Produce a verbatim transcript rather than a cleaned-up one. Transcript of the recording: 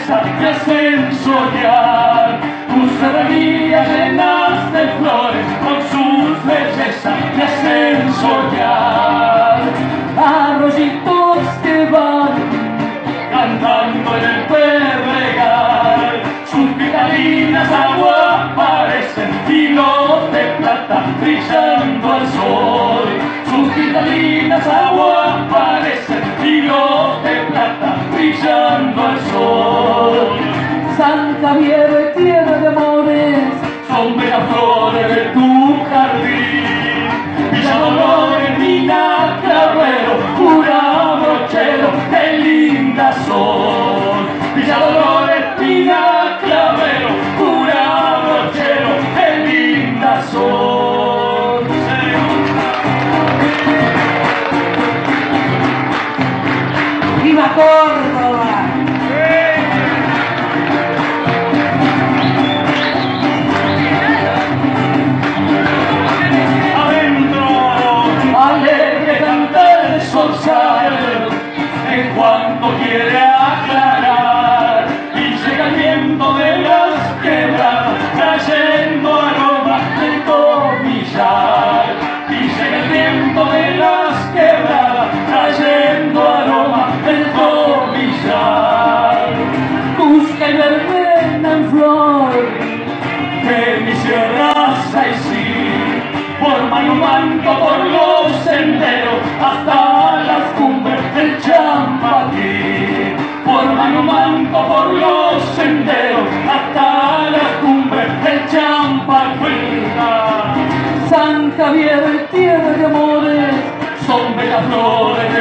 belleza me hacen soñar, tus serranías llenas de flores con sus bellezas me hacen soñar. Arroyitos que van cantando en el pedregal, sus cristalinas aguas parecen hilos de plata brillando al sol. Sus cristalinas aguas parecen hilos de plata brillando al sol. San Javier, tierra de amores, son bellas flores de tu jardín. Villa Dolores, Mina Clavero, Cura Brochero, qué lindas son. Villa Dolores, Mina Clavero, Cura Brochero, qué lindas son. ¡Viva Córdoba! En cuanto quiere aclarar y llega el viento de las quebradas trayendo aroma del tomillar, y llega el viento de las quebradas trayendo aroma del tomillar. Busca y verbena en flor que mi sierra y sí, forman un manto por los senderos hasta las cumbres del Champaquí, forman un manto por los senderos hasta las cumbres del Champaquí. San Javier, tierra de amores, son bellas flores